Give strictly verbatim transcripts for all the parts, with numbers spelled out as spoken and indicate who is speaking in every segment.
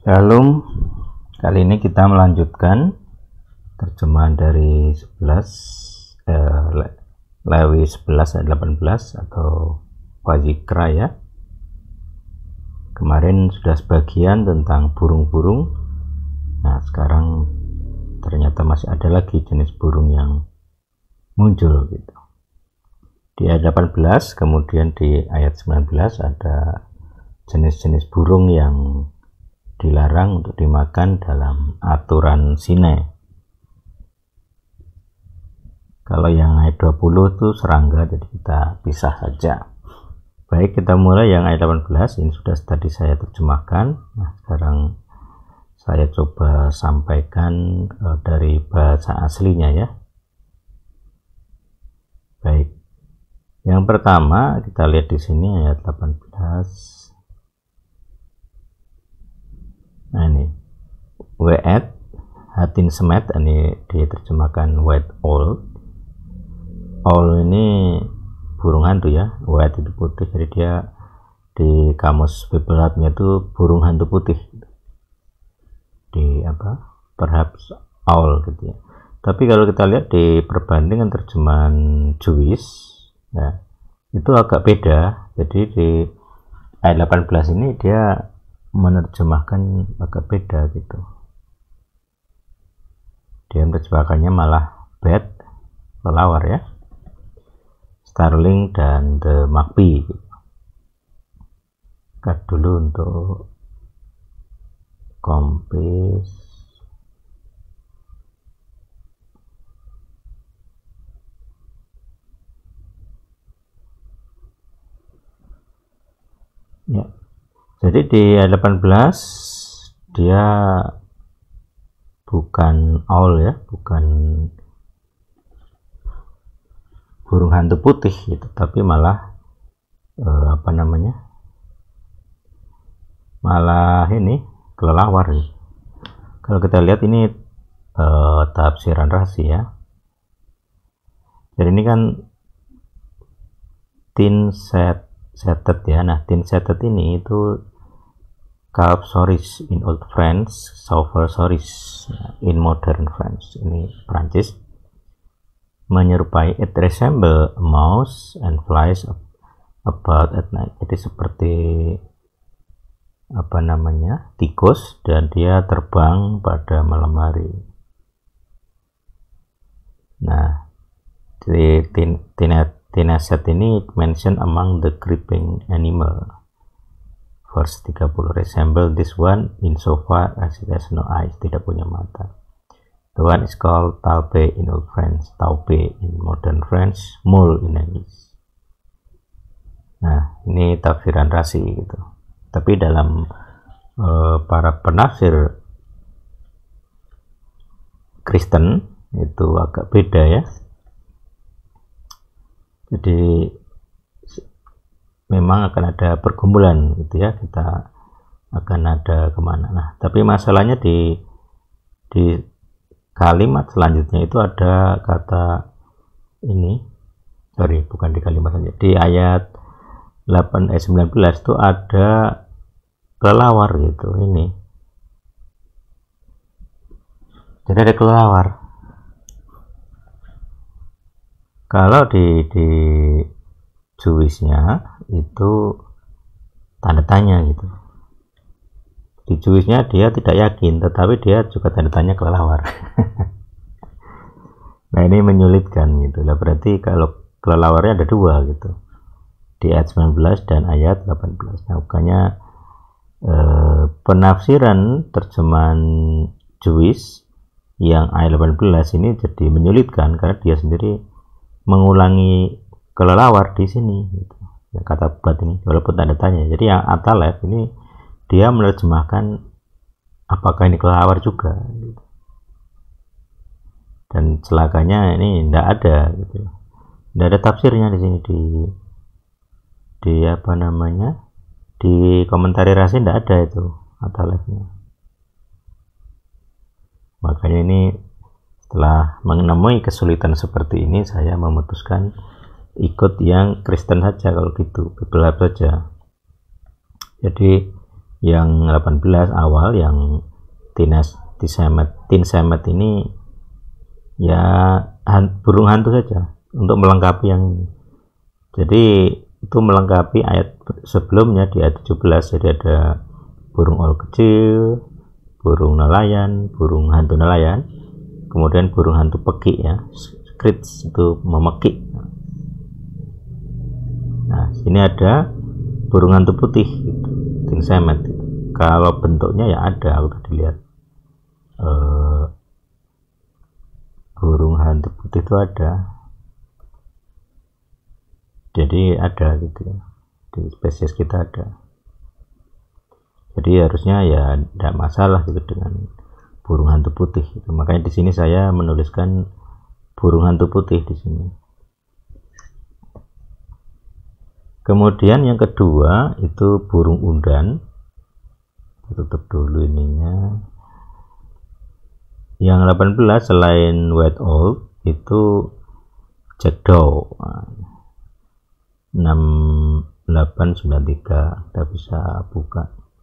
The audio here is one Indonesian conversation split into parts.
Speaker 1: Shalom, kali ini kita melanjutkan terjemahan dari sebelas eh, Lewi sebelas ayat delapan belas atau Wazikra ya. Kemarin sudah sebagian tentang burung-burung. Nah, sekarang ternyata masih ada lagi jenis burung yang muncul gitu. Di ayat delapan belas, kemudian di ayat sembilan belas ada jenis-jenis burung yang dilarang untuk dimakan dalam aturan Sinai. Kalau yang ayat dua puluh itu serangga, jadi kita pisah saja. Baik, kita mulai yang ayat delapan belas. Ini sudah tadi saya terjemahkan. Nah, sekarang saya coba sampaikan uh, dari bahasa aslinya ya. Baik. Yang pertama kita lihat di sini ayat delapan belas. Nah ini we'ed hatin semet, ini diterjemahkan white owl. Owl ini burung hantu ya, white itu putih, jadi dia di kamus Bibelatnya itu burung hantu putih. Di apa? Perhaps owl gitu ya. Tapi kalau kita lihat di perbandingan terjemahan Jewish ya, itu agak beda. Jadi di ayat delapan belas ini dia menerjemahkan agak beda gitu. Dia menerjemahkannya malah bat, kelelawar ya, starling dan the magpie gitu. Cut dulu untuk kompis. Ya. Jadi di ayat delapan belas dia bukan owl ya, bukan burung hantu putih gitu, tapi malah eh, apa namanya? Malah ini kelelawar. Gitu. Kalau kita lihat ini eh, tafsiran Rashi ya. Jadi ini kan tin set setet ya. Nah, tin setet ini itu calf soris in old French, sauver soris in modern French. Ini Prancis. Menyerupai, it resemble a mouse and flies about at night. Jadi seperti apa namanya, tikus, dan dia terbang pada malam hari. Nah, di tin, tin, Tineset ini mention among the creeping animal. Verse tiga puluh, resemble this one in so far as it has no eyes, tidak punya mata. The one is called taupe in old French, taupe in modern French, mole in English. Nah, ini tafsiran Rashi gitu. Tapi dalam uh, para penafsir Kristen itu agak beda ya. Jadi memang akan ada pergumulan gitu ya, kita akan ada kemana. Nah, tapi masalahnya di di kalimat selanjutnya itu ada kata ini, sorry bukan di kalimat saja, di ayat delapan ayat sembilan belas itu ada kelelawar gitu ini. Jadi ada kelelawar. Kalau di di Jewishnya itu tanda tanya gitu. Di Jewishnya dia tidak yakin, tetapi dia juga tanda tanya kelelawar. Nah, ini menyulitkan gitu lah. Berarti kalau kelelawarnya ada dua gitu, di ayat sembilan belas dan ayat delapan belas. Nah, bukannya eh, penafsiran terjemahan Jewish yang ayat delapan belas ini jadi menyulitkan karena dia sendiri mengulangi kelelawar di sini gitu. Ya, kata buat ini walaupun tanda tanya. Jadi yang Atalef ini dia menerjemahkan apakah ini kelelawar juga gitu. Dan celakanya ini tidak ada gitu. Tidak ada tafsirnya di sini, di di apa namanya? Di komentari Rashi tidak ada itu Atalefnya. Makanya ini setelah menemui kesulitan seperti ini, saya memutuskan ikut yang Kristen saja kalau gitu, Bible saja. Jadi yang delapan belas awal yang Tines Tisemet Tinsemet ini ya han, burung hantu saja untuk melengkapi yang ini. Jadi itu melengkapi ayat sebelumnya di ayat tujuh belas. Jadi ada burung ol kecil, burung nelayan, burung hantu nelayan, kemudian burung hantu peki ya, screech itu memekik. Nah, sini ada burung hantu putih gitu, Tinsemet. Kalau bentuknya ya ada, aku tadi lihat uh, burung hantu putih itu ada. Jadi ada gitu ya, di spesies kita ada. Jadi harusnya ya tidak masalah gitu dengan burung hantu putih gitu. Makanya di sini saya menuliskan burung hantu putih di sini. Kemudian yang kedua itu burung undan. Tutup dulu ininya. Yang delapan belas selain white owl itu jackdaw. enam delapan sembilan tiga kita bisa buka.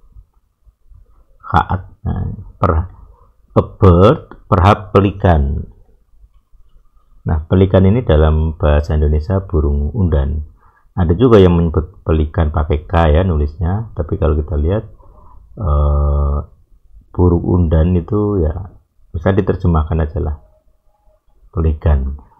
Speaker 1: Haat, nah, per a bird, perhap pelikan. Nah, pelikan ini dalam bahasa Indonesia burung undan. Ada juga yang menyebut pelikan pakai K ya nulisnya, tapi kalau kita lihat eh, burung undan itu ya bisa diterjemahkan aja lah, pelikan.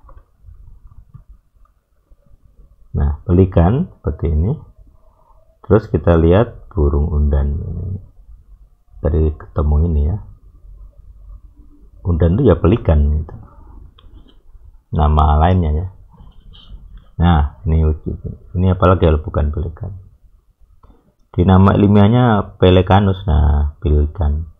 Speaker 1: Nah, pelikan seperti ini. Terus kita lihat burung undan ini. Dari ketemu ini ya. Undan itu ya pelikan gitu. Nama lainnya ya. Nah, ini ini apalagi kalau bukan pelikan. Di nama ilmiahnya Pelecanus, nah, pelikan.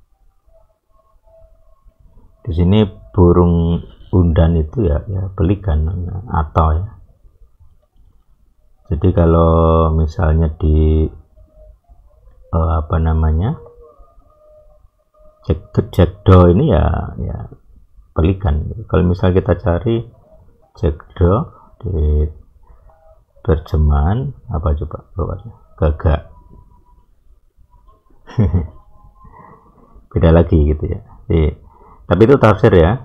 Speaker 1: Di sini burung undan itu ya ya pelikan atau ya. Jadi kalau misalnya di uh, apa namanya jackdaw ini ya ya pelikan. Kalau misalnya kita cari jackdaw di terjemahan apa coba keluarnya gagak. Beda lagi gitu ya. Jadi, tapi itu tafsir ya.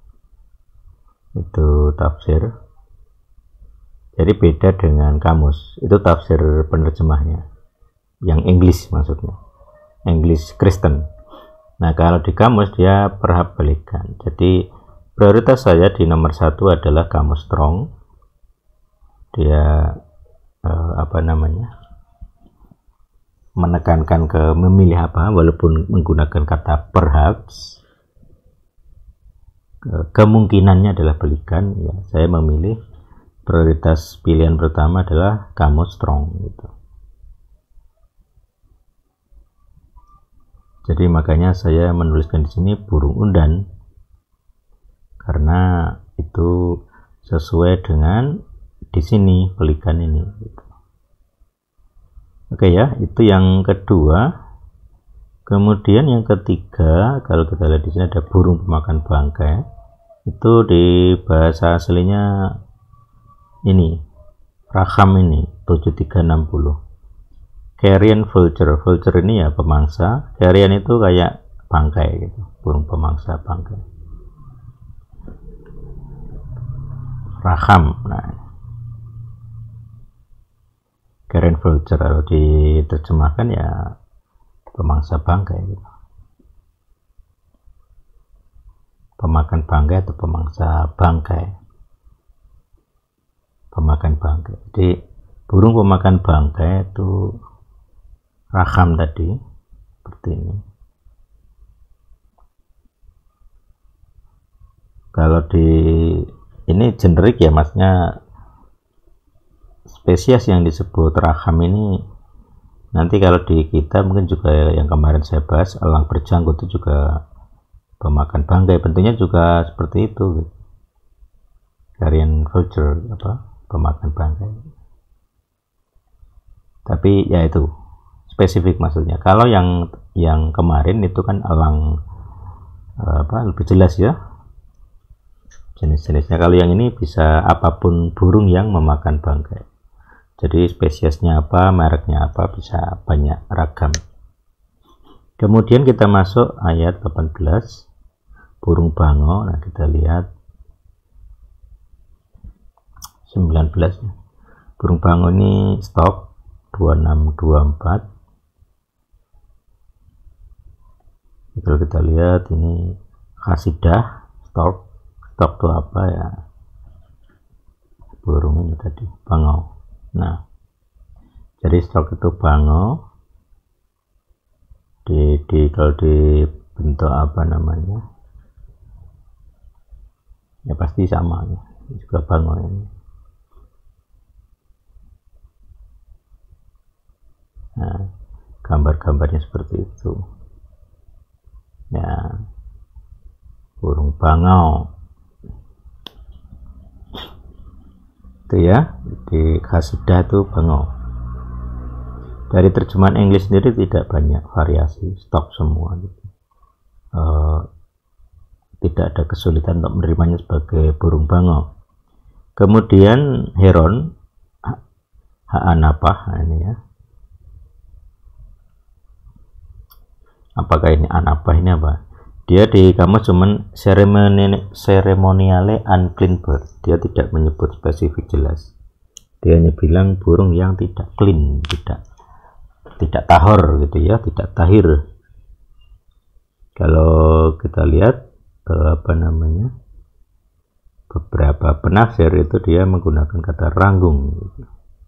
Speaker 1: Itu tafsir. Jadi beda dengan kamus, itu tafsir penerjemahnya, yang English maksudnya, English Kristen. Nah, kalau di kamus dia perhap pelikan. Jadi prioritas saya di nomor satu adalah kamus Strong. Dia eh, apa namanya menekankan ke memilih apa, walaupun menggunakan kata perhaps. Kemungkinannya adalah pelikan. Ya, saya memilih. Prioritas pilihan pertama adalah kamus Strong gitu. Jadi makanya saya menuliskan di sini burung undan karena itu sesuai dengan di sini pelikan ini gitu. Oke ya, itu yang kedua. Kemudian yang ketiga, kalau kita lihat di sini ada burung pemakan bangkai. Itu di bahasa aslinya ini Raham ini tujuh tiga enam nol. Carrion vulture. Vulture ini ya pemangsa. Carrion itu kayak bangkai gitu, burung pemangsa bangkai. Raham. Nah, carrion vulture kalau diterjemahkan ya pemangsa bangkai gitu. Pemakan bangkai atau pemangsa bangkai. Pemakan bangkai. Jadi burung pemakan bangkai itu Raham tadi seperti ini. Kalau di ini generik ya, maksudnya spesies yang disebut Raham ini nanti kalau di kita mungkin juga yang kemarin saya bahas elang berjanggut itu juga pemakan bangkai, bentuknya juga seperti itu. Carrion vulture apa? Pemakan bangkai. Tapi ya itu spesifik maksudnya. Kalau yang yang kemarin itu kan elang apa lebih jelas ya jenis-jenisnya. Kalau yang ini bisa apapun burung yang memakan bangkai. Jadi spesiesnya apa, mereknya apa, bisa banyak ragam. Kemudian kita masuk ayat delapan belas, burung bango. Nah, kita lihat sembilan belas ya. Burung bango ini stok dua enam dua empat. Kalau kita lihat ini khasidah stok, stok itu apa ya? Burung ini tadi, bango. Nah, jadi stok itu bango. Di, di kalau dibentuk apa namanya, ya pasti sama ya, juga bango ini. Nah, gambar-gambarnya seperti itu ya, burung bango itu ya, di khasidah itu bango. Dari terjemahan Inggris sendiri tidak banyak variasi, stok semua gitu. E, tidak ada kesulitan untuk menerimanya sebagai burung bango. Kemudian heron, ha'anapah, nah ini ya. Apakah ini anapah, ini apa? Dia di kamus cuman seremoni, seremoniale unclean bird. Dia tidak menyebut spesifik jelas. Dia hanya bilang burung yang tidak clean, tidak tidak tahor gitu ya, tidak tahir. Kalau kita lihat eh, apa namanya, beberapa penafsir itu dia menggunakan kata ranggung gitu.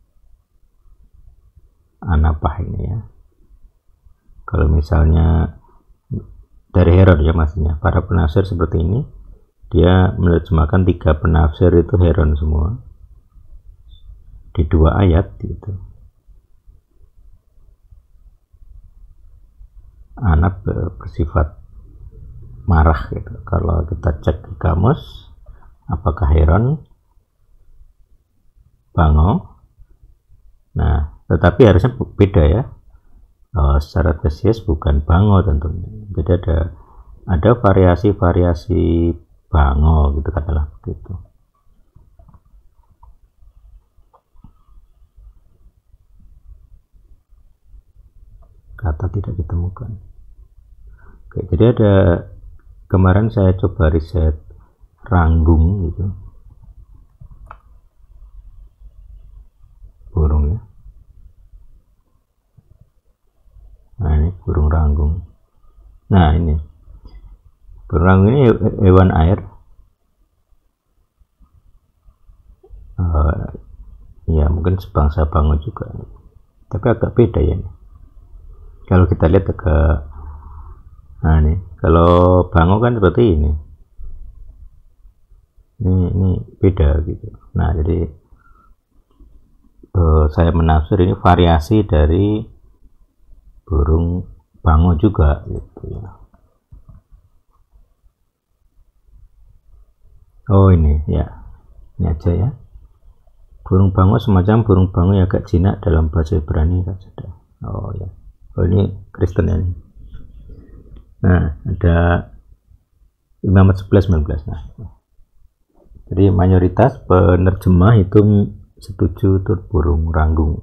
Speaker 1: Anapah ini ya. Kalau misalnya dari heron ya, maksudnya para penafsir seperti ini, dia menerjemahkan tiga penafsir itu heron semua di dua ayat gitu. Anak bersifat marah gitu. Kalau kita cek di kamus, apakah heron, bango. Nah, tetapi harusnya beda ya. Oh, secara spesies bukan bango tentunya. Jadi ada ada variasi-variasi bango gitu, katalah begitu. Kata tidak ditemukan. Oke, jadi ada, kemarin saya coba riset ranggung gitu, burung ya. Nah, ini burung ranggung. Nah, ini burung ranggung ini hewan air. Uh, ya mungkin sebangsa bango juga, tapi agak beda ya nih. Kalau kita lihat ke, nah nih, kalau bango kan seperti ini. Ini, ini beda gitu. Nah, jadi uh, saya menafsir ini variasi dari burung bango juga gitu ya. Oh ini ya, ini aja ya. Burung bango semacam burung bango yang agak jinak dalam bahasa Ibrani kan sudah. Oh ya. Oh ini Kristen ya. Nah, ada Imamat sebelas sembilan belas. Nah, jadi mayoritas penerjemah itu setuju itu burung ranggung.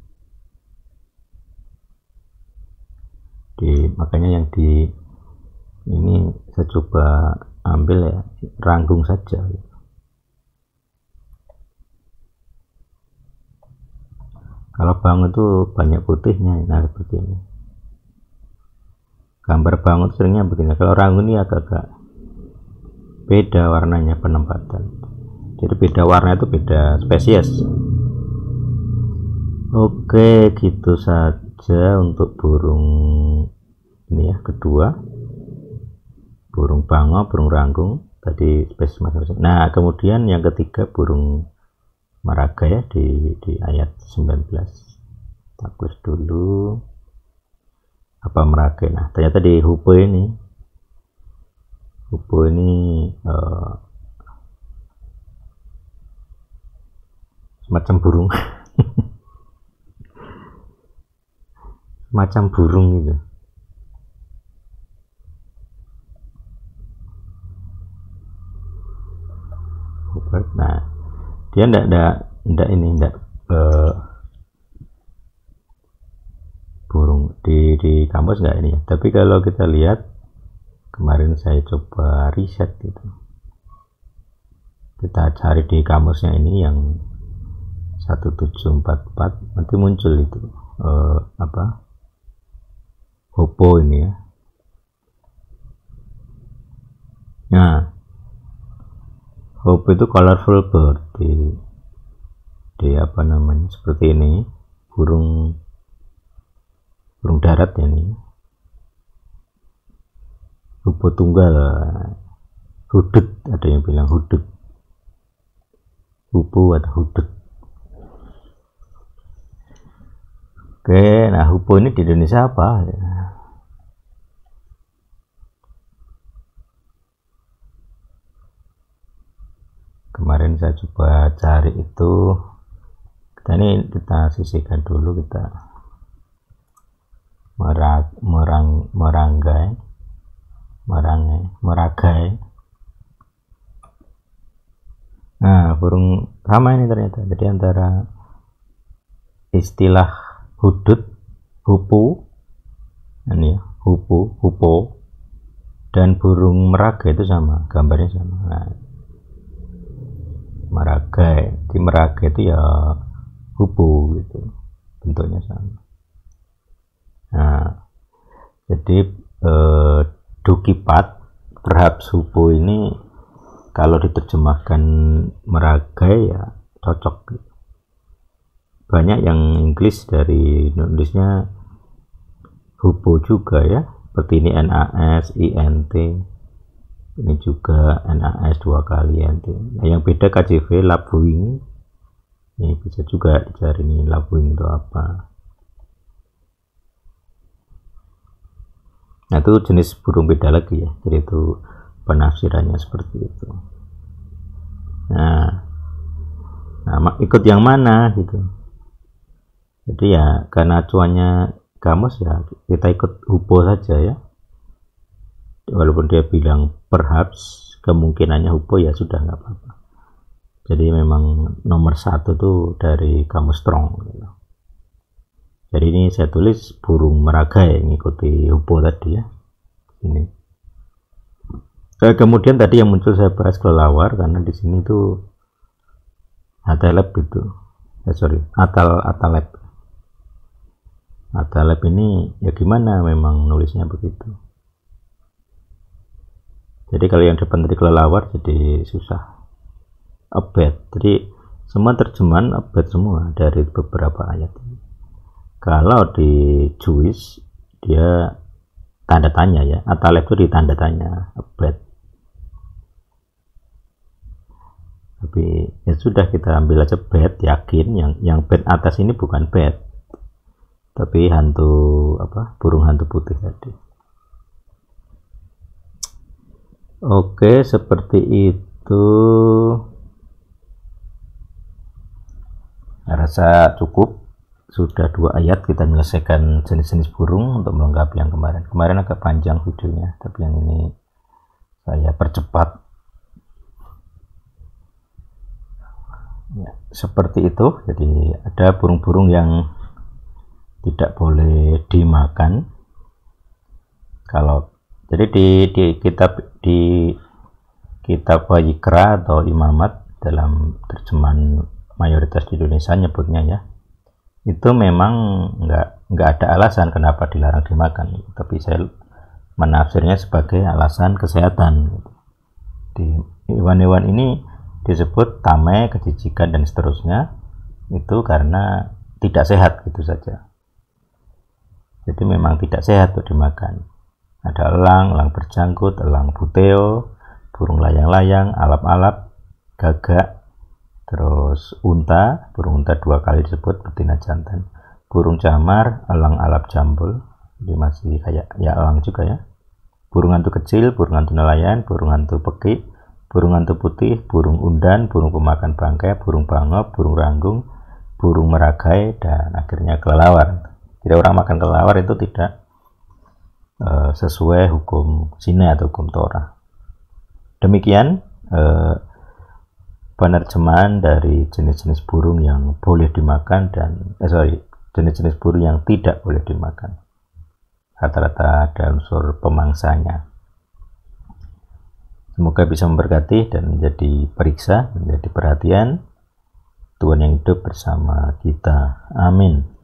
Speaker 1: Di, makanya yang di ini saya coba ambil ya, ranggung saja. Kalau bango itu banyak putihnya, nah seperti ini. Gambar bango itu seringnya begini. Kalau ranggung ini agak-agak beda warnanya, penempatan. Jadi beda warna itu beda spesies. Oke, gitu saja untuk burung ini ya, kedua. Burung bango, burung ranggung. Tadi spesies masing-masing. Nah, kemudian yang ketiga burung maraga ya, di, di ayat sembilan belas. Kita tulis dulu apa meraga. Nah, ternyata di Hupe ini Hupe ini uh, semacam burung semacam burung gitu. Nah, dia ndak ndak ndak ini ndak uh, burung di di kamus nggak ini ya. Tapi kalau kita lihat kemarin saya coba riset gitu, kita cari di kamusnya ini yang satu tujuh empat empat, nanti muncul itu eh, apa hopo ini ya. Nah, hopo itu colorful bird, di, di apa namanya seperti ini, burung burung darat ya ini, hopo tunggal, hudut, ada yang bilang hudut, hupu atau hudut. Oke, nah hupu ini di Indonesia apa? Kemarin saya coba cari itu, kita ini kita sisihkan dulu, kita merag, merang, meranggai, merangai, meragai. Nah, burung sama ini ternyata. Jadi antara istilah hudut, hupu, ini ya, hupu, hupo, dan burung meragai itu sama, gambarnya sama. Nah, meragai, di meragai itu ya hupu gitu, bentuknya sama. Nah, jadi eh, dukipat, perhaps hupu ini kalau diterjemahkan meragai ya cocok gitu. Banyak yang Inggris dari nulisnya hupo juga ya, seperti ini N A S I N T, ini juga N A S dua kali N T. Nah, yang beda K J V lapwing, ini bisa juga dicari nih lapwing itu apa. Nah, itu jenis burung beda lagi ya, jadi itu penafsirannya seperti itu. Nah, nah ikut yang mana gitu. Jadi ya karena acuannya kamus ya kita ikut hupo saja ya, walaupun dia bilang perhaps, kemungkinannya hupo ya sudah nggak apa-apa. Jadi memang nomor satu tuh dari kamus strong gitu. Jadi ini saya tulis burung meragai mengikuti hupo tadi ya ini. Eh, kemudian tadi yang muncul saya bahas kelelawar, karena di sini tuh atelep itu eh, sorry atal atalep atalep ini ya gimana, memang nulisnya begitu. Jadi kalau yang depan tadi kelelawar jadi susah, abed, jadi semua terjemahan abed semua dari beberapa ayat ini. Kalau di Jewish dia tanda tanya ya, atalep itu di tanda tanya, abed. Tapi ya sudah, kita ambil aja bed, yakin yang yang bed atas ini bukan bed, tapi hantu apa, burung hantu putih tadi. Oke, seperti itu. Rasa cukup, sudah dua ayat kita menyelesaikan jenis-jenis burung untuk melengkapi yang kemarin. Kemarin agak panjang videonya, tapi yang ini saya percepat. Ya, seperti itu. Jadi ada burung-burung yang tidak boleh dimakan. Kalau jadi di, di kitab di kitab Wayikra atau Imamat, dalam terjemahan mayoritas di Indonesia nyebutnya ya, itu memang nggak nggak ada alasan kenapa dilarang dimakan, tapi saya menafsirnya sebagai alasan kesehatan. Di hewan-hewan ini disebut tamai, kejijikan dan seterusnya, itu karena tidak sehat gitu saja. Jadi memang tidak sehat untuk dimakan. Ada elang, elang berjanggut, elang buteo, burung layang-layang, alap-alap, gagak, terus unta, burung unta dua kali disebut betina jantan, burung camar, elang alap jambul, ini masih kayak ya elang juga ya, burung hantu kecil, burung hantu nelayan, burung hantu pekik, burung hantu putih, burung undan, burung pemakan bangkai, burung bangop, burung ranggung, burung meragai, dan akhirnya kelelawar. Jadi orang makan kelelawar itu tidak uh, sesuai hukum Zina atau hukum Torah. Demikian uh, penerjemahan dari jenis-jenis burung yang boleh dimakan dan eh sorry jenis-jenis burung yang tidak boleh dimakan. rata-rata ada unsur pemangsanya. Semoga bisa memberkati dan menjadi periksa, menjadi perhatian Tuhan yang hidup bersama kita. Amin.